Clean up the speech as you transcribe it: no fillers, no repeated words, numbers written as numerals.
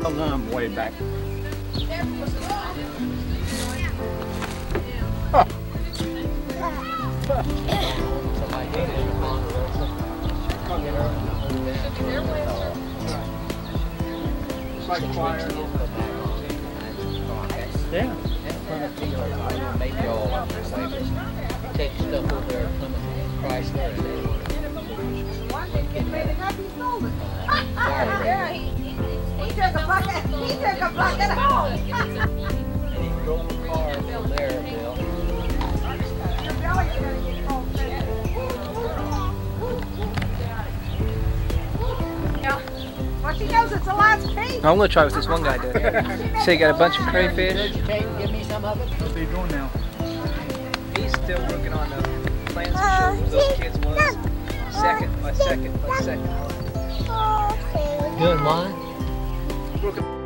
I'm way back. Like fire. Yeah. Maybe all take stuff over there, Plymouth, Chrysler, and they want He took a bucket home. and he drove a car from there, Bill. Well, she knows it's the last piece. I'm gonna try what this one guy did. So you got a bunch of crayfish. Give me some of it. What are you doing now? He's still working on the plans to show who those kids was. Second by second by second. Doing what? Working